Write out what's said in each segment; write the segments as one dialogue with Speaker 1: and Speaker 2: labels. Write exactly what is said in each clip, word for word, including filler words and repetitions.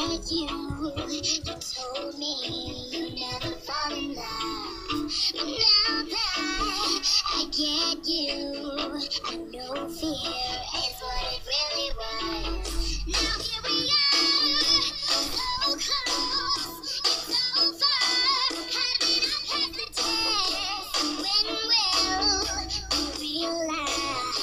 Speaker 1: met you, you told me you never fall in love. But now that I get you, I know fear is what it really was. Now here we are, so close, yet so far. Had we not passed the test, when will we realize?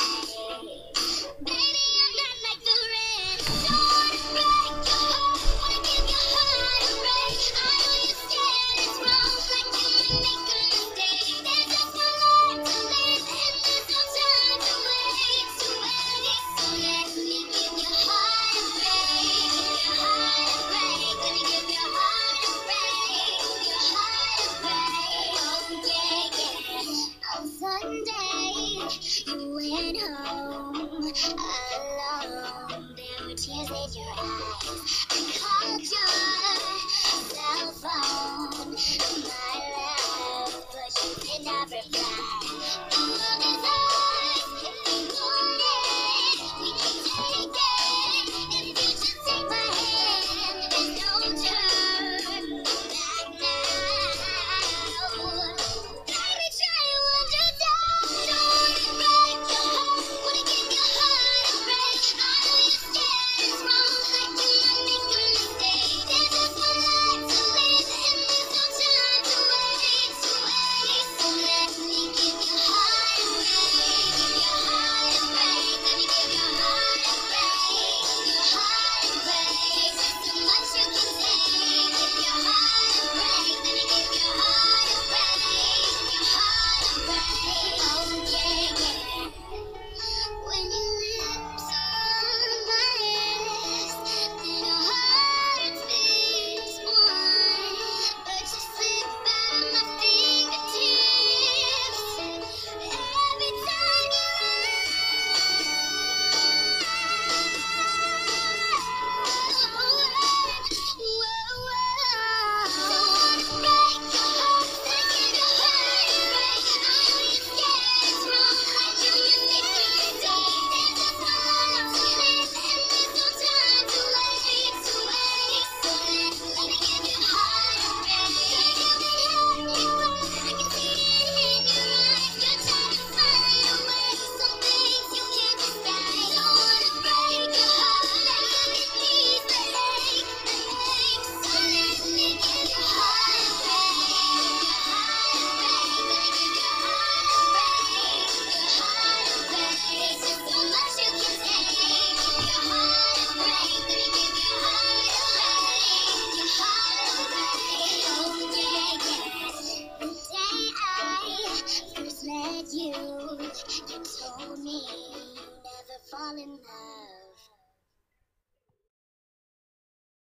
Speaker 1: Baby, I'm not like the rest. Don't wanna break your heart, wanna give your heart a break. I know you're scared it's wrong, like you might make a mistake. There's just one life to live, and there's no time to waste, to waste. So let me give your heart a break, give your heart a break. Let me give your heart a break, your heart a break. Oh yeah, yeah. On Sunday, you went home alone. There were tears in your eyes. I called your cell phone, my love, but you did not reply. The world is ours if we want it. We can take it if you just take my hand. There's no turn back now. Baby, try to understand. Don't wanna break your heart, wanna give your heart a break. I know you're scared it's wrong, like you might make a mistake. There's just one life to live, and there's no time to waste, to waste. So let me give your heart a break, give your heart a break. Let me give your heart a break, your heart a break. There's so much you can take. Give your heart a break. Let me give your heart a break, your heart a break. Oh yeah, yeah. When your lips are on my wrist, then our hearts beat one. But you slip out of my fingertips every time you you, you told me you never fall in love.